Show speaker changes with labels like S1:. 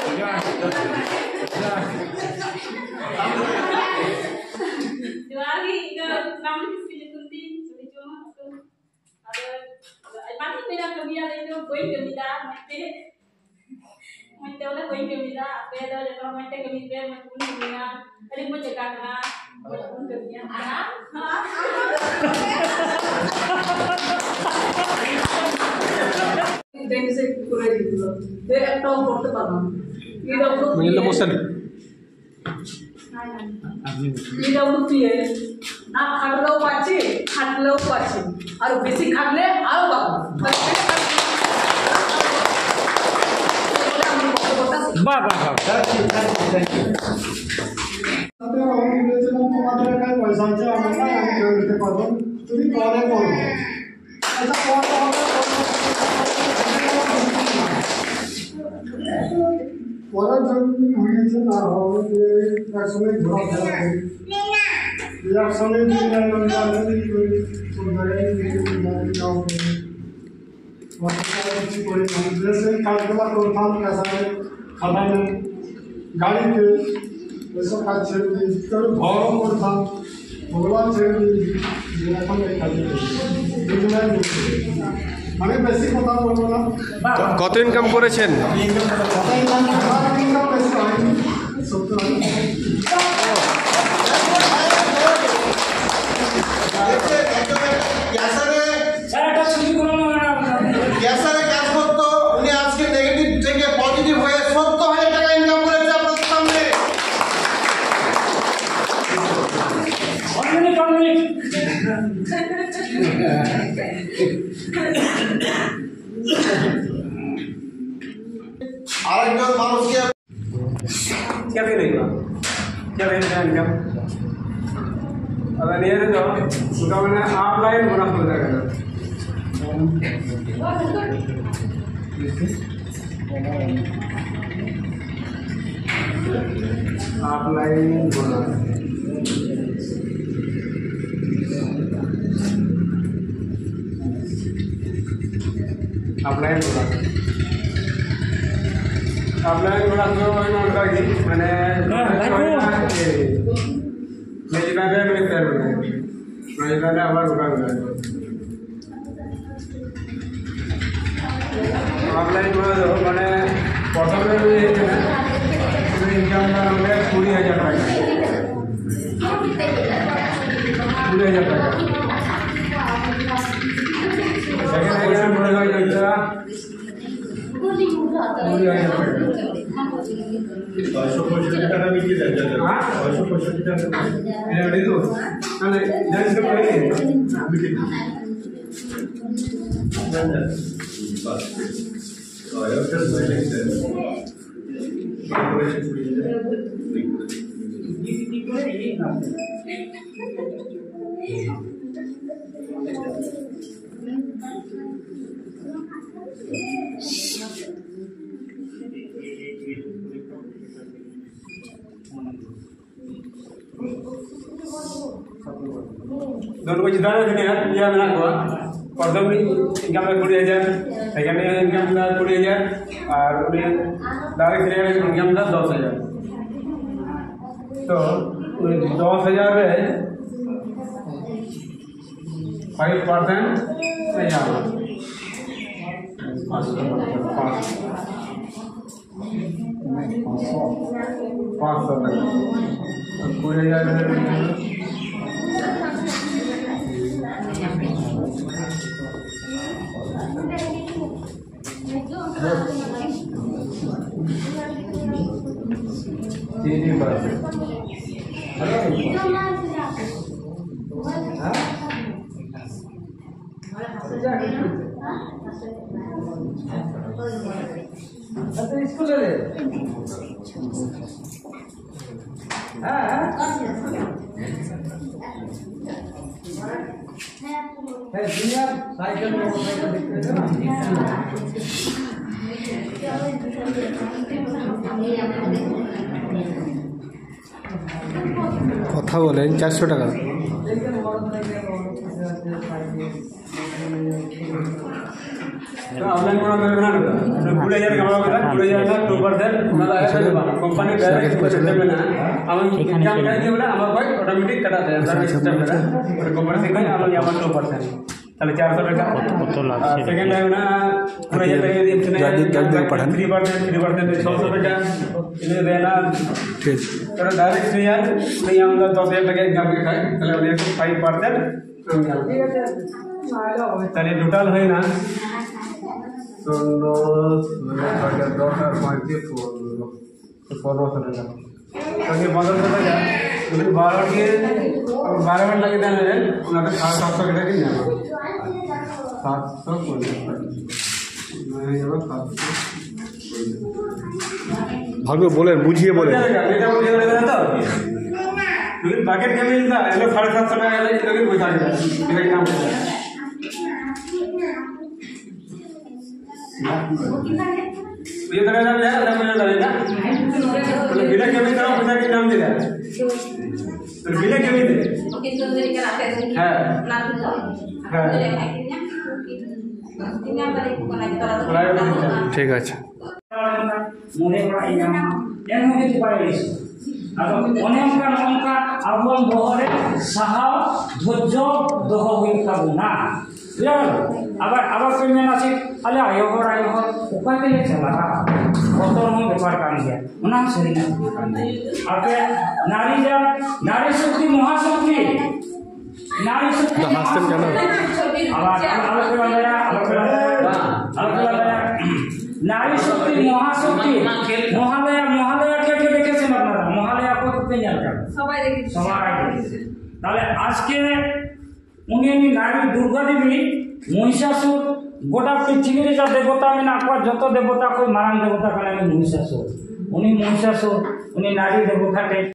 S1: না খাটলেও পাচ্ছি খাটলেও পাচ্ছি আর বেশি খাটলে আরো পাবো
S2: বাহ বাহ
S3: তোমাদের কাছে পয়সা আছে আমার না আমি করে দিতে পারবো তুমি পরে করবো আচ্ছা পরের জন্য হয়েছে না হবে যে একসঙ্গে ঘোরাফেরা করি একসঙ্গে जैसे काजगुला करताम कैसा खाना में गाड़ी के ऐसा काज छेड़ दी कभी भाव करताम भगवान छेड़ दी এখন আমি বেশি কথা বলবো না
S2: কত ইনকাম করেছেন क्या फील हुई क्या फील है इनकम अगर नहीं है तो उनका मैंने ऑफलाइन होना पड़ जाएगा ऑफलाइन होना ऑफलाइन होना ऑफलाइन होना तो उनका ही मैंने मेरी बात है मैं कर रहा हूँ मेरी बात है आवाज़ उठा रहा हूँ ऑफलाइन होना तो मैंने प्रथम में भी इनकम का हमने 20,000 टाका 20,000 टाका सेकंड एग्जाम पड़ेगा इतना 20,000 टाका 165 টাকা বিক্রি দেন হ্যাঁ 165 টাকা এই রেডি তো তাহলে জানিস তো করে বিক্রি বাস আয়া ফের সাইলেন্ট অপারেশন করে বিক্রি করে এই না दोनों को जितना देने हैं यह बना हुआ प्रथम इनकम में 20,000 सेकंड इनकम में 20,000 और डायरेक्ट इनकम में 10,000 तो 10,000 में 5% नहीं आना 500 तक 20,000 जी बस इसको ले ले दुनिया साइकिल मोटरसाइकिल दिखते हैं কথা বলেন 400 টাকা तो ऑनलाइन कोना में बना दो तो 2000 का होगा 2000 का 2% मतलब ऐसा जो कंपनी डायरेक्ट सिस्टम में ना हम इनकम का ये बोला हम कोई ऑटोमेटिक कटा दे सिस्टम में और कंपनी से कहीं हम यहाँ 2% তাহলে 400 টাকা কত লাগছে সেকেন্ড টাইম না 2000 টাকা দিয়ে ইন্টারনেট জলদি পড়ান 3% 600 টাকা ইনে দেনা ঠিক তাহলে ডাইরেক্ট यार नहीं हम 10000 টাকা ইনকাম के खाए তাহলে 5% ঠিক আছে তাহলে টোটাল হয় না 10 আর 5 দিয়ে 1500 টাকা তাহলে 1500 টাকা যদি 12 के 12 मिनट लगे देना है उनका 700 টাকা কি নেব 700
S4: ভালো বলেন বুঝিয়ে বলেন
S2: এটা বুঝিয়ে বলেন তো लेकिन पैकेट के मिलता है लोग 750 টাকা लेके लेकिन बुझा के मेरा नाम ये तरह का है ना मुझे लगेगा तो बिना के भी तरह पैसा के नाम दे रहा तो बिना के भी दे
S5: ओके तो देरी कराते हैं
S2: हां
S5: ना तो
S2: हां
S4: ঠিক আছে
S6: মনে করাই না এর মধ্যে কি পারে আর অনেক আবন বহরে সাহস ধৈর্য দহ হই কাবু না আবার আবার পেমেন্ট আছে তাহলে আয়হর উপায়তে চালা কত রকম ব্যাপার কান গিয়া ওনা সরি না আপনি নারী শক্তি মহাশক্তি নারী শক্তি
S4: হাসতেন কেন
S6: আবার নারী শক্তি মহাশক্তি মহালয়া কে দেখেছেন আপনারা মহালয়া করতে জানতেন
S5: সবাই দেখেছি
S6: সবাই দেখেছে তাহলে আজকে উনি নারী দুর্গা দেবী মহিষাসুর গোটা পৃথিবীর যা দেবতা আমি না যত দেবতা কই মারান দেবতা কারণে মহিষাসুর উনি মহিষাসুর উনি নারী দেবতাকে